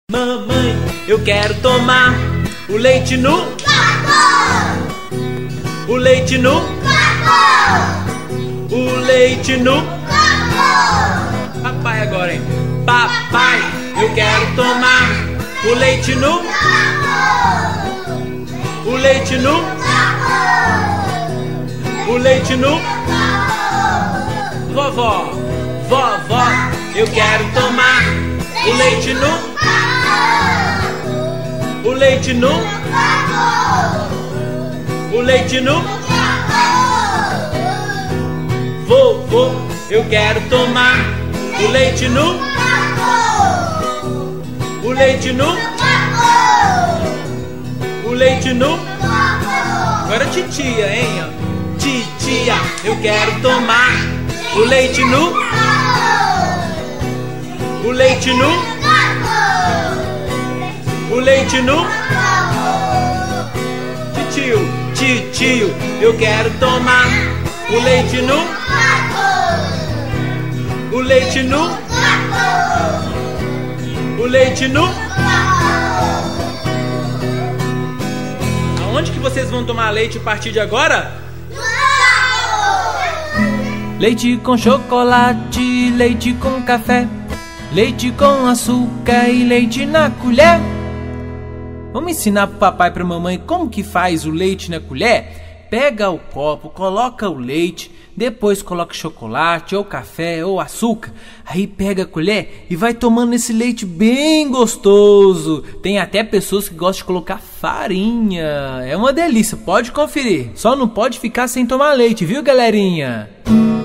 Mamãe, eu quero tomar o leite nu. O leite nu. O leite nu. Papai agora, hein? Papai, eu quero tomar o leite nu. O leite nu. O leite nu. Vovó, vovó, eu quero tomar o leite nu. O leite nu. O leite nu. Vovô, eu quero tomar o leite nu. O leite nu. O leite nu. Agora titia, hein? Titia, eu quero tomar o leite nu. O leite nu. O leite nu. Tio, eu quero tomar o leite nu. O leite nu. O leite nu. Aonde que vocês vão tomar leite a partir de agora? Leite com chocolate, leite com café, leite com açúcar e leite na colher. Vamos ensinar pro papai e pra mamãe como que faz o leite na colher? Pega o copo, coloca o leite, depois coloca chocolate ou café ou açúcar. Aí pega a colher e vai tomando esse leite bem gostoso. Tem até pessoas que gostam de colocar farinha. É uma delícia, pode conferir. Só não pode ficar sem tomar leite, viu, galerinha?